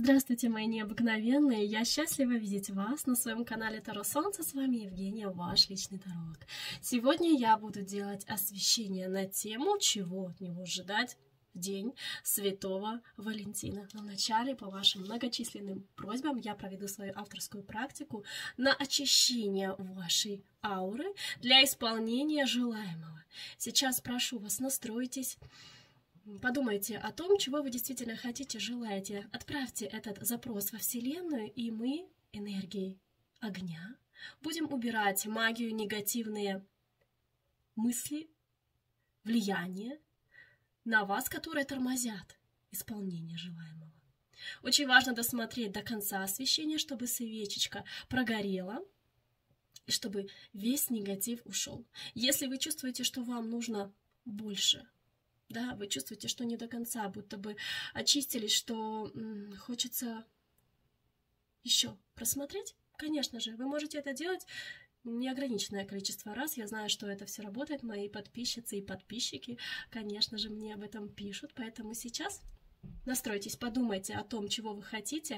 Здравствуйте, мои необыкновенные! Я счастлива видеть вас на своем канале Таро Солнце. С вами Евгения, ваш личный таролог. Сегодня я буду делать освещение на тему, чего от него ожидать в день Святого Валентина. Но вначале, по вашим многочисленным просьбам, я проведу свою авторскую практику на очищение вашей ауры для исполнения желаемого. Сейчас прошу вас, настройтесь. Подумайте о том, чего вы действительно хотите, желаете. Отправьте этот запрос во Вселенную, и мы энергией огня будем убирать магию, негативные мысли, влияние на вас, которые тормозят исполнение желаемого. Очень важно досмотреть до конца освещения, чтобы свечечка прогорела, и чтобы весь негатив ушел. Если вы чувствуете, что вам нужно больше, да, вы чувствуете, что не до конца, будто бы очистились, что хочется еще просмотреть, конечно же, вы можете это делать неограниченное количество раз. Я знаю, что это все работает. Мои подписчицы и подписчики, конечно же, мне об этом пишут. Поэтому сейчас настройтесь, подумайте о том, чего вы хотите,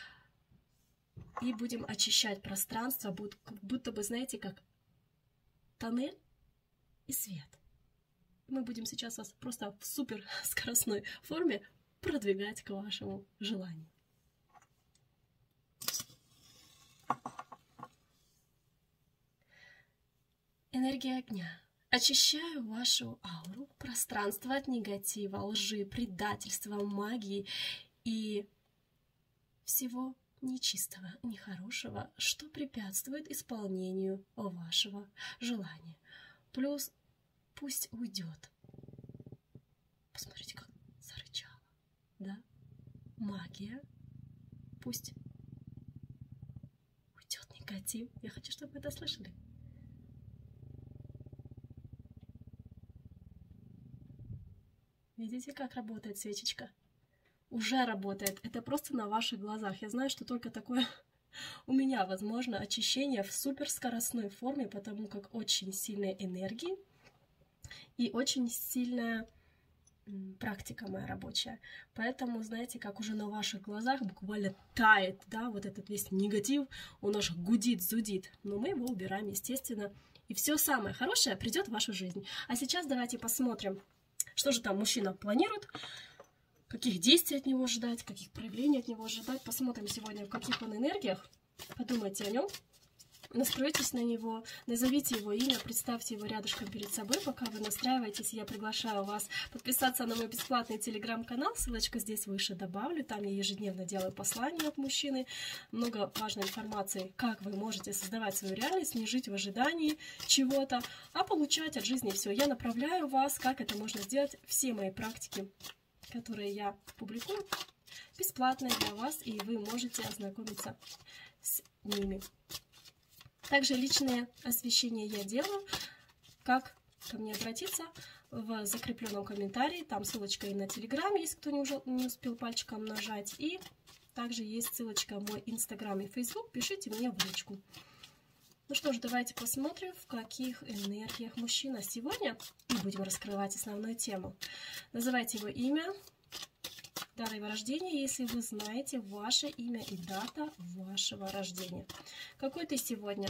и будем очищать пространство, будто бы, знаете, как тоннель и свет. Мы будем сейчас вас просто в супер скоростной форме продвигать к вашему желанию. Энергия огня. Очищаю вашу ауру, пространство от негатива, лжи, предательства, магии и всего нечистого, нехорошего, что препятствует исполнению вашего желания. Плюс пусть уйдет. Посмотрите, как зарычала, да? Магия. Пусть уйдет негатив. Я хочу, чтобы вы это слышали. Видите, как работает свечечка? Уже работает. Это просто на ваших глазах. Я знаю, что только такое у меня возможно очищение в суперскоростной форме, потому как очень сильные энергии и очень сильная практика моя рабочая. Поэтому, знаете, как уже на ваших глазах буквально тает, да, вот этот весь негатив, он аж гудит, зудит. Но мы его убираем, естественно. И все самое хорошее придет в вашу жизнь. А сейчас давайте посмотрим, что же там мужчина планирует, каких действий от него ждать, каких проявлений от него ожидать. Посмотрим сегодня, в каких он энергиях. Подумайте о нем. Настройтесь на него, назовите его имя, представьте его рядышком перед собой. Пока вы настраиваетесь, я приглашаю вас подписаться на мой бесплатный телеграм-канал. Ссылочка здесь выше добавлю. Там я ежедневно делаю послания от мужчины. Много важной информации, как вы можете создавать свою реальность, не жить в ожидании чего-то, а получать от жизни все. Я направляю вас, как это можно сделать. Все мои практики, которые я публикую, бесплатные для вас, и вы можете ознакомиться с ними. Также личные освещения я делаю. Как ко мне обратиться? В закрепленном комментарии. Там ссылочка и на Телеграм, если кто не успел пальчиком нажать. И также есть ссылочка в мой Инстаграм и Фейсбук. Пишите мне в личку. Ну что ж, давайте посмотрим, в каких энергиях мужчина сегодня. И будем раскрывать основную тему. Называйте его имя, дата его рождения, если вы знаете ваше имя и дата вашего рождения. Какой ты сегодня?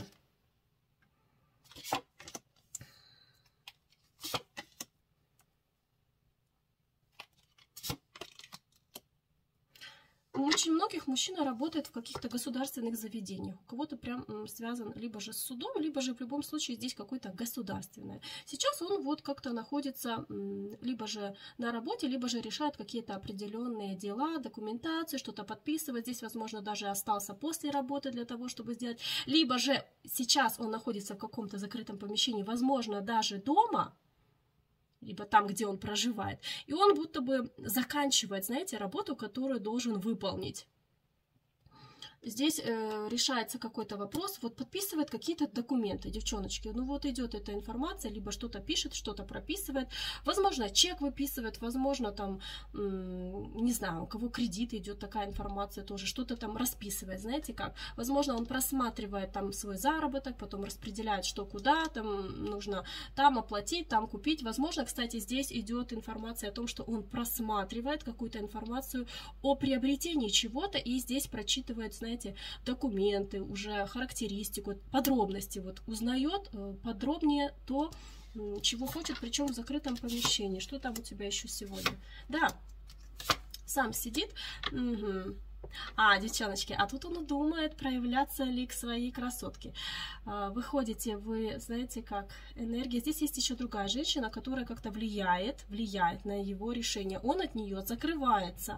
У очень многих мужчина работает в каких-то государственных заведениях. У кого-то прям связан либо же с судом, либо же в любом случае здесь какое-то государственное. Сейчас он вот как-то находится либо же на работе, либо же решает какие-то определенные дела, документацию, что-то подписывает. Здесь, возможно, даже остался после работы для того, чтобы сделать. Либо же сейчас он находится в каком-то закрытом помещении, возможно, даже дома, либо там, где он проживает. И он будто бы заканчивает, знаете, работу, которую должен выполнить. Здесь решается какой-то вопрос, вот подписывает какие-то документы, девчоночки. Ну вот идет эта информация, либо что-то пишет, что-то прописывает. Возможно, чек выписывает, возможно, там, не знаю, у кого кредит идет, такая информация тоже, что-то там расписывает, знаете как. Возможно, он просматривает там свой заработок, потом распределяет, что куда, там нужно там оплатить, там купить. Возможно, кстати, здесь идет информация о том, что он просматривает какую-то информацию о приобретении чего-то и здесь прочитывает, знаете, документы, уже характеристику, подробности, вот узнает подробнее то, чего хочет, причем в закрытом помещении. Что там у тебя еще сегодня? Да, сам сидит. Угу. Девчоночки, а тут он думает, проявляться ли к своей красотке. Выходите вы, знаете как, энергия. Здесь есть еще другая женщина, которая как-то влияет на его решение. Он от нее закрывается.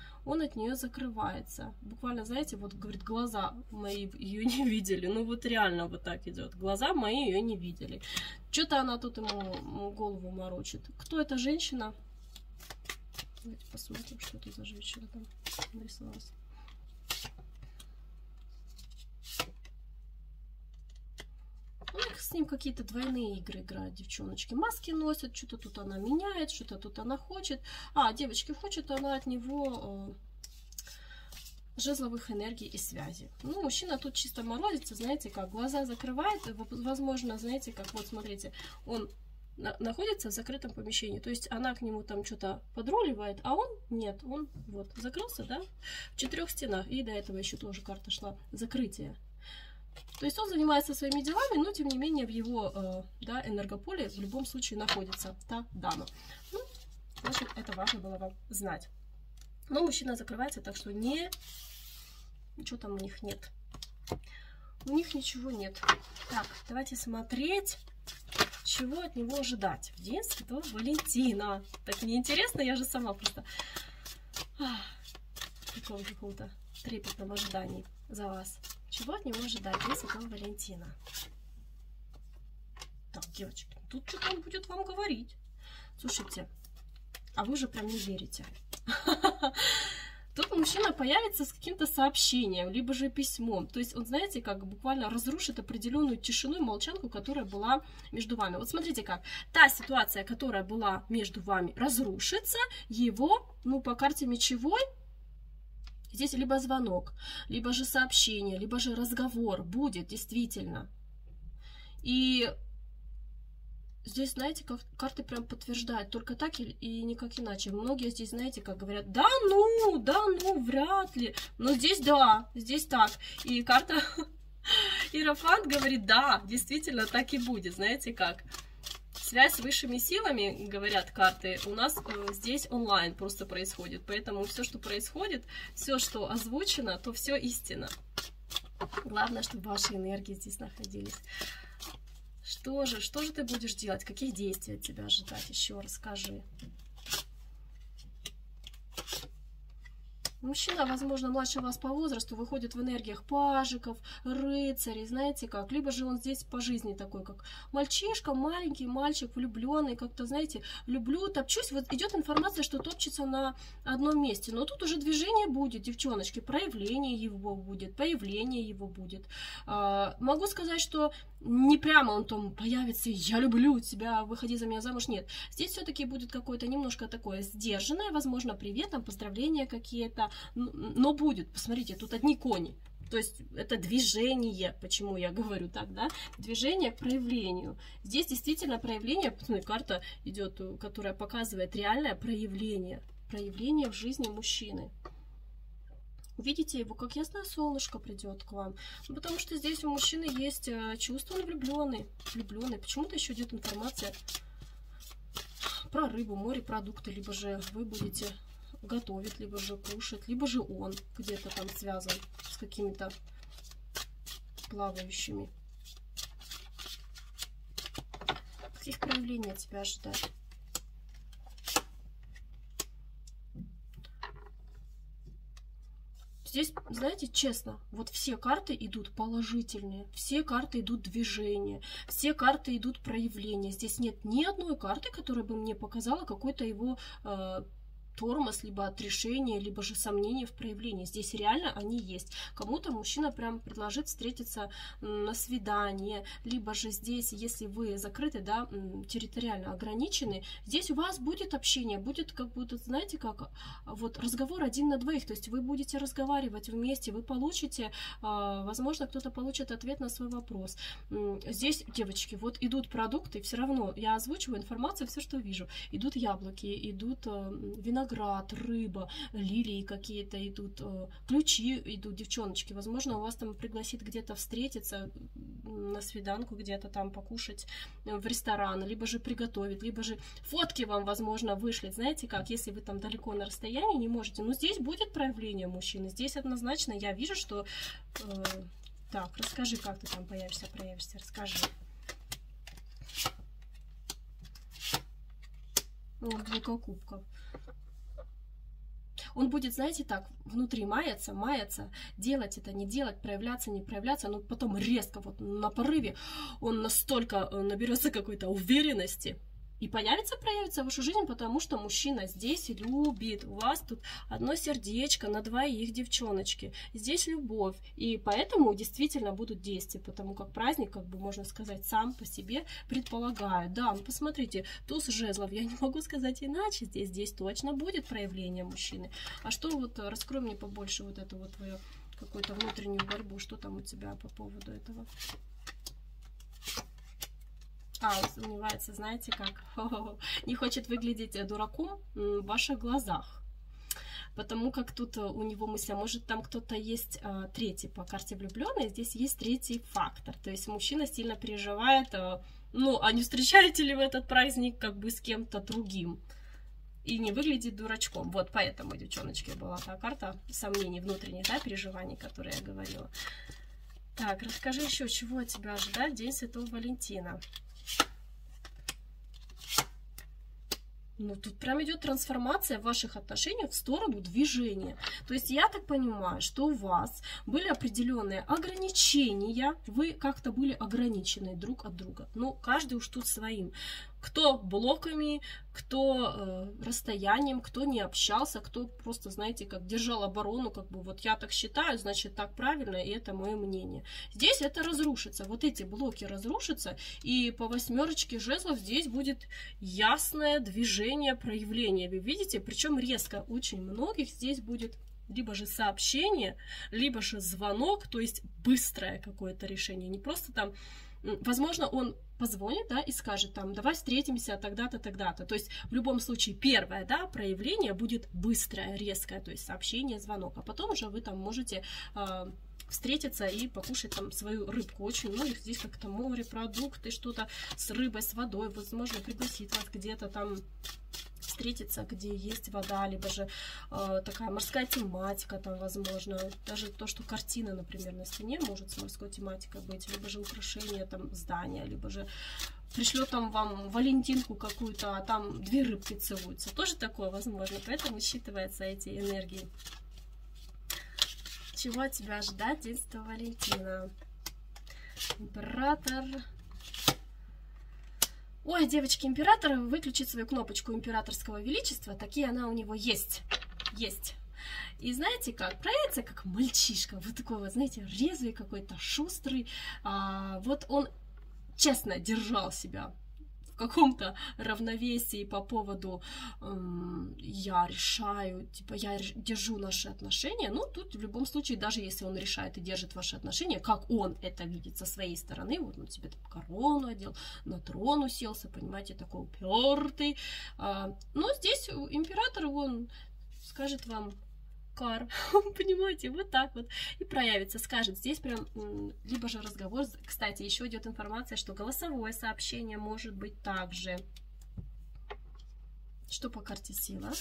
Буквально, знаете, вот говорит, глаза мои ее не видели. Ну вот реально вот так идет. Глаза мои ее не видели. Что-то она тут ему голову морочит. Кто эта женщина? Давайте посмотрим, что это за женщина там нарисовалась. С ним какие-то двойные игры играют девчоночки. Маски носят, что-то тут она меняет, что-то тут она хочет. Девочки, хочет она от него жезловых энергий и связи. Ну, мужчина тут чисто морозится, знаете как, глаза закрывает. Возможно, знаете как, вот смотрите, он находится в закрытом помещении. То есть она к нему там что-то подруливает, а он нет. Он вот закрылся, да, в 4 стенах. И до этого еще тоже карта шла закрытие. То есть он занимается своими делами, но тем не менее в его энергополе в любом случае находится та дама. Ну, значит, это важно было вам знать. Но мужчина закрывается, так что ничего там у них нет. У них ничего нет. Так, давайте смотреть, чего от него ожидать в день Святого Валентина. Так мне интересно, я же сама просто в каком-то трепетном ожидании за вас. Чего от него ожидать в день Святого Валентина? Так, девочки, тут что-то он будет вам говорить. Слушайте, а вы же прям не верите. Тут мужчина появится с каким-то сообщением, либо же письмом. То есть он, знаете, как буквально разрушит определенную тишину и молчанку, которая была между вами. Вот смотрите как. Та ситуация, которая была между вами, разрушится, его, по карте мечевой, здесь либо звонок, либо же сообщение, либо же разговор будет действительно. И здесь, знаете, как карты прям подтверждают, только так и никак иначе. Многие здесь, знаете, как говорят, да ну, вряд ли. Но здесь да, здесь так. И карта Иерофант говорит, да, действительно так и будет, знаете как. Связь с высшими силами, говорят карты, у нас здесь онлайн просто происходит. Поэтому все, что происходит, все, что озвучено, то все истина. Главное, чтобы ваши энергии здесь находились. Что же ты будешь делать? Каких действий от тебя ожидать? Еще расскажи. Мужчина, возможно, младше вас по возрасту, выходит в энергиях пажиков, рыцарей, знаете как. Либо же он здесь по жизни такой, как мальчишка, маленький мальчик, влюбленный, как-то, знаете, люблю, топчусь. Вот идет информация, что топчется на одном месте. Но тут уже движение будет, девчоночки, проявление его будет, появление его будет. Могу сказать, что не прямо он там появится, я люблю тебя, выходи за меня замуж, нет. Здесь все-таки будет какое-то немножко такое сдержанное, возможно, привет, там, поздравления какие-то, но будет, посмотрите, тут одни кони. То есть это движение, почему я говорю так, да? Движение к проявлению. Здесь действительно проявление, карта идет, которая показывает реальное проявление. Проявление в жизни мужчины. Увидите его, как ясное солнышко придет к вам. Потому что здесь у мужчины есть чувство, он влюбленный. Почему-то еще идет информация про рыбу, морепродукты, либо же вы будете готовить, либо же кушать, либо же он где-то там связан с какими-то плавающими. Каких проявлений от тебя ожидать? Здесь, знаете, честно, вот все карты идут положительные, все карты идут движение, все карты идут проявление. Здесь нет ни одной карты, которая бы мне показала какой-то его тормоз, либо отрешение, либо же сомнения в проявлении. Здесь реально они есть. Кому-то мужчина прям предложит встретиться на свидание, либо же здесь, если вы закрыты, да, территориально ограничены, здесь у вас будет общение, будет как будто, знаете, как вот разговор один на двоих, то есть вы будете разговаривать вместе, вы получите, возможно, кто-то получит ответ на свой вопрос. Здесь, девочки, вот идут продукты, все равно я озвучиваю информацию, все, что вижу. Идут яблоки, идут виноград, рыба, лилии какие-то идут, ключи идут, девчоночки. Возможно, у вас там пригласит где-то встретиться на свиданку, где-то там покушать в ресторан, либо же приготовить, либо же фотки вам, возможно, вышлет. Знаете как, если вы там далеко на расстоянии не можете, но здесь будет проявление мужчины. Здесь однозначно я вижу, что... Так, расскажи, как ты там проявишься, расскажи. Вот, двойка кубков. Он будет, знаете, так, внутри маяться, делать это, не делать, проявляться, не проявляться, но потом резко, вот на порыве, он настолько наберется какой-то уверенности и проявится в вашу жизнь, потому что мужчина здесь любит. У вас тут одно сердечко на двоих, девчоночки. Здесь любовь. И поэтому действительно будут действия, потому как праздник, как бы можно сказать, сам по себе предполагает. Да, ну посмотрите, туз жезлов, я не могу сказать иначе. Здесь точно будет проявление мужчины. А что вот, раскрой мне побольше вот эту вот твою какую-то внутреннюю борьбу. Что там у тебя по поводу этого? Он сомневается, знаете как, не хочет выглядеть дураком в ваших глазах. Потому как тут у него мысль, может там кто-то есть третий по карте влюбленный, здесь есть третий фактор. То есть мужчина сильно переживает, ну, а не встречаете ли вы этот праздник как бы с кем-то другим? И не выглядит дурачком. Вот поэтому, девчоночки, была та карта сомнений внутренних, да, переживаний, которые я говорила. Так, расскажи еще, чего от тебя ожидать в День Святого Валентина. Ну, тут прям идет трансформация ваших отношений в сторону движения. То есть я так понимаю, что у вас были определенные ограничения, вы как-то были ограничены друг от друга. Ну, каждый уж тут своим. Кто блоками, кто расстоянием, кто не общался, кто просто, знаете, как держал оборону, как бы вот я так считаю, значит так правильно, и это мое мнение. Здесь это разрушится, вот эти блоки разрушатся, и по восьмерочке жезлов здесь будет ясное движение, проявление. Вы видите, причем резко очень многих здесь будет либо же сообщение, либо же звонок, то есть быстрое какое-то решение, не просто там... Возможно, он позвонит, да, и скажет там, давай встретимся тогда-то, тогда-то. То есть, в любом случае, первое, да, проявление будет быстрое, резкое, то есть сообщение, звонок. А потом уже вы там можете встретиться и покушать там свою рыбку. Очень многих здесь как-то морепродукты, что-то с рыбой, с водой. Возможно, пригласит вас где-то там встретиться, где есть вода, либо же такая морская тематика там, возможно, даже то, что картина, например, на стене может с морской тематикой быть, либо же украшение там здания, либо же пришлет там вам валентинку какую-то, а там две рыбки целуются, тоже такое возможно, поэтому считываются эти энергии. Чего от тебя ожидать День Святого Валентина? Император. Ой, девочки, император выключит свою кнопочку императорского величества, такие она у него есть. Есть. И знаете как, проявится как мальчишка, вот такой вот, знаете, резвый какой-то, шустрый. Вот он честно держал себя в каком-то равновесии по поводу я решаю, типа я держу наши отношения. Ну, тут в любом случае, даже если он решает и держит ваши отношения, как он это видит со своей стороны, вот он себе там корону одел, на трон уселся, понимаете, такой упертый. Но здесь император, он скажет вам кар, понимаете, вот так вот, и проявится, скажет, здесь прям, либо же разговор, кстати, еще идет информация, что голосовое сообщение может быть также. Что по карте сила?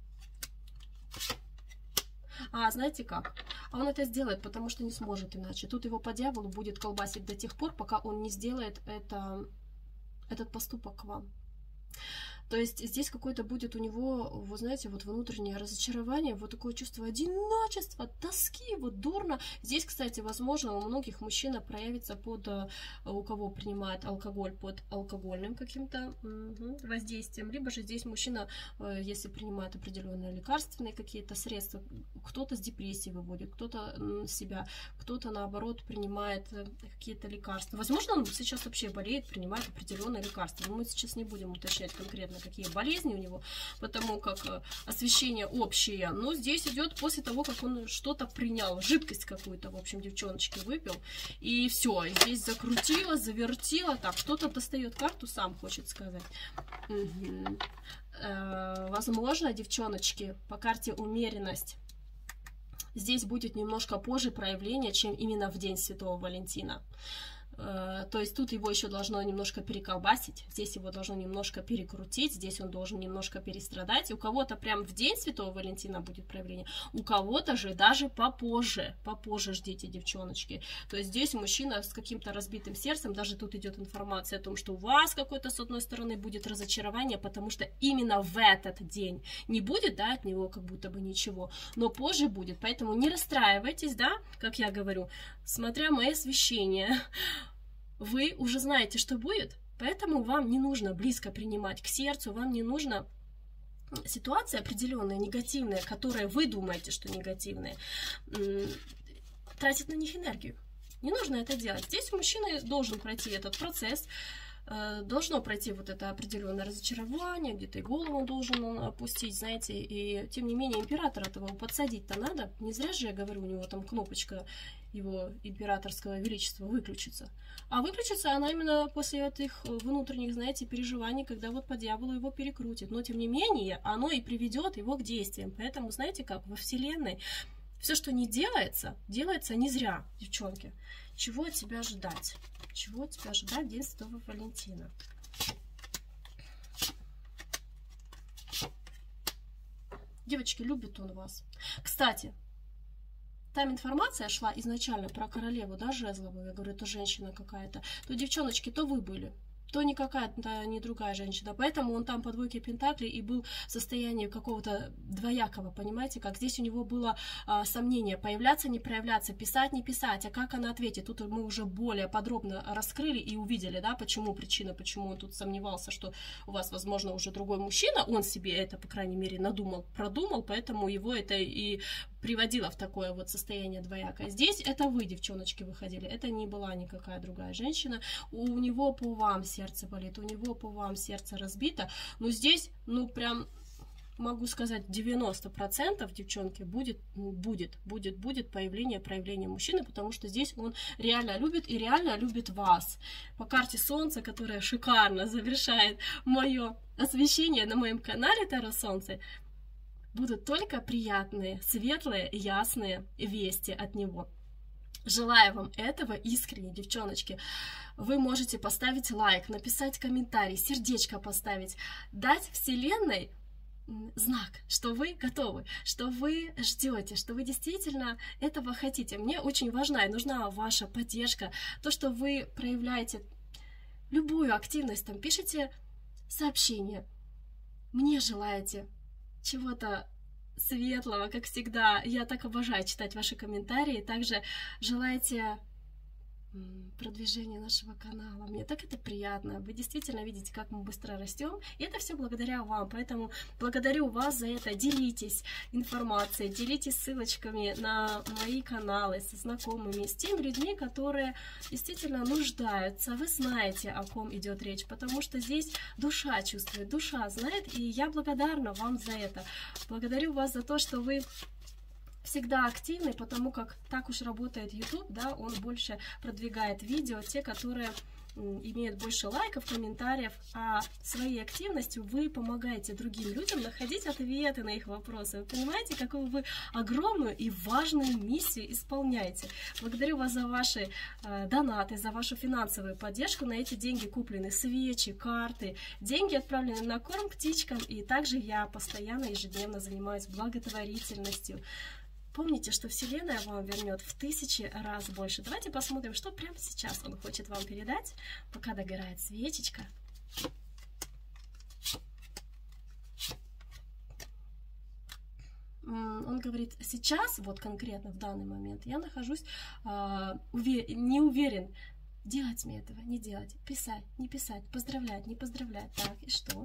Знаете как? Он это сделает, потому что не сможет иначе. Тут его по дьяволу будет колбасить до тех пор, пока он не сделает этот поступок к вам. То есть здесь какое-то будет у него, вы знаете, вот внутреннее разочарование, вот такое чувство одиночества, тоски, вот дурно. Здесь, кстати, возможно, у многих мужчина проявится под, у кого принимает алкоголь, под алкогольным каким-то воздействием. Либо же здесь мужчина, если принимает определенные лекарственные какие-то средства, кто-то с депрессией выводит, кто-то себя, кто-то, наоборот, принимает какие-то лекарства. Возможно, он сейчас вообще болеет, принимает определенные лекарства. Но мы сейчас не будем уточнять конкретно, какие болезни у него, потому как освещение общее. Но здесь идет после того, как он что-то принял, жидкость какую-то, в общем, девчоночки, выпил. И все, здесь закрутило, завертило. Так, кто-то достает карту, сам хочет сказать. Возможно, девчоночки, по карте умеренность. Здесь будет немножко позже проявление, чем именно в день Святого Валентина. То есть тут его еще должно немножко переколбасить, здесь его должно немножко перекрутить, здесь он должен немножко перестрадать. У кого-то прям в день Святого Валентина будет проявление, у кого-то же даже попозже ждите, девчоночки. То есть здесь мужчина с каким-то разбитым сердцем, даже тут идет информация о том, что у вас какой-то с одной стороны будет разочарование, потому что именно в этот день не будет, да, от него как будто бы ничего, но позже будет. Поэтому не расстраивайтесь, да, как я говорю, смотря мои освещения, вы уже знаете, что будет, поэтому вам не нужно близко принимать к сердцу, вам не нужно ситуации определенные, негативные, которые вы думаете, что негативные, тратить на них энергию. Не нужно это делать. Здесь у мужчины должен пройти этот процесс, должно пройти вот это определенное разочарование, где-то и голову должен он опустить, знаете, и тем не менее императора этого подсадить-то надо. Не зря же я говорю, у него там кнопочка его императорского величества выключится. А выключится она именно после этих внутренних, знаете, переживаний, когда вот по дьяволу его перекрутит. Но тем не менее, оно и приведет его к действиям. Поэтому, знаете, как во Вселенной, все, что не делается, делается не зря, девчонки. Чего от тебя ожидать? Чего от тебя ожидать в день Святого Валентина? Девочки, любит он вас. Кстати, там информация шла изначально про королеву, да, жезловую, я говорю, это женщина какая-то, то девчоночки, то вы были, то не какая-то, не другая женщина, поэтому он там по двойке пентаклей и был в состоянии какого-то двоякого, понимаете, как здесь у него было сомнение, появляться, не проявляться, писать, не писать, а как она ответит, тут мы уже более подробно раскрыли и увидели, да, почему причина, почему он тут сомневался, что у вас, возможно, уже другой мужчина, он себе это, по крайней мере, надумал, продумал, поэтому его это и приводила в такое вот состояние двоякое. Здесь это вы, девчоночки, выходили. Это не была никакая другая женщина. У него по вам сердце болит, у него по вам сердце разбито. Но здесь, ну, прям, могу сказать, 90%, девчонки, будет проявление мужчины, потому что здесь он реально любит и реально любит вас. По карте Солнца, которая шикарно завершает мое освещение на моем канале Таро Солнце, будут только приятные, светлые, ясные вести от него. Желаю вам этого искренне, девчоночки. Вы можете поставить лайк, написать комментарий, сердечко поставить, дать Вселенной знак, что вы готовы, что вы ждете, что вы действительно этого хотите. Мне очень важна и нужна ваша поддержка, то, что вы проявляете любую активность, там пишите сообщение, мне желаете чего-то светлого, как всегда. Я так обожаю читать ваши комментарии. Также желаете продвижения нашего канала. Мне так это приятно. Вы действительно видите, как мы быстро растем. И это все благодаря вам. Поэтому благодарю вас за это. Делитесь информацией, делитесь ссылочками на мои каналы со знакомыми, с теми людьми, которые действительно нуждаются. Вы знаете, о ком идет речь, потому что здесь душа чувствует, душа знает, и я благодарна вам за это. Благодарю вас за то, что вы всегда активный, потому как так уж работает YouTube, да, он больше продвигает видео, те, которые имеют больше лайков, комментариев, а своей активностью вы помогаете другим людям находить ответы на их вопросы. Вы понимаете, какую вы огромную и важную миссию исполняете. Благодарю вас за ваши донаты, за вашу финансовую поддержку. На эти деньги куплены свечи, карты, деньги отправлены на корм птичкам, и также я постоянно, ежедневно занимаюсь благотворительностью. Помните, что Вселенная вам вернет в 1000 раз больше. Давайте посмотрим, что прямо сейчас он хочет вам передать, пока догорает свечечка. говорит, сейчас, вот конкретно в данный момент, я нахожусь, не уверен, делать мне этого, не делать, писать, не писать, поздравлять, не поздравлять. Так, и что?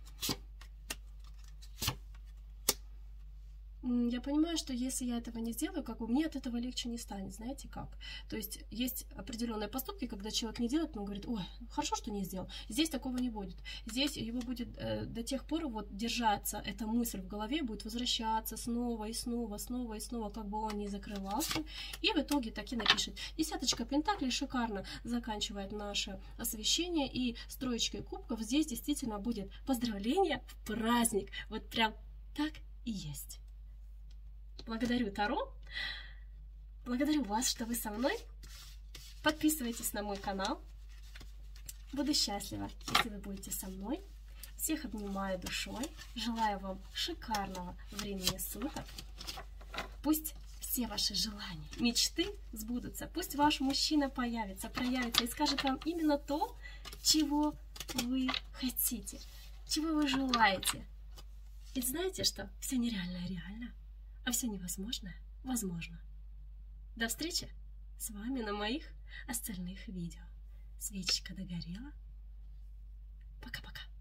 Я понимаю, что если я этого не сделаю, как бы мне от этого легче не станет, знаете как? То есть есть определенные поступки, когда человек не делает, он говорит, ой, хорошо, что не сделал. Здесь такого не будет. Здесь его будет до тех пор вот держаться эта мысль в голове, будет возвращаться снова и снова, снова и снова, как бы он не закрывался. И в итоге таки напишет. Десяточка пентаклей шикарно заканчивает наше освещение, и с троечкой кубков здесь действительно будет поздравление в праздник. Вот прям так и есть. Благодарю Таро. Благодарю вас, что вы со мной. Подписывайтесь на мой канал. Буду счастлива, если вы будете со мной. Всех обнимаю душой. Желаю вам шикарного времени суток. Пусть все ваши желания, мечты сбудутся. Пусть ваш мужчина появится, проявится и скажет вам именно то, чего вы хотите, чего вы желаете. Ведь знаете, что все нереальное реально, а все невозможное возможно. До встречи с вами на моих остальных видео. Свечечка догорела. Пока-пока.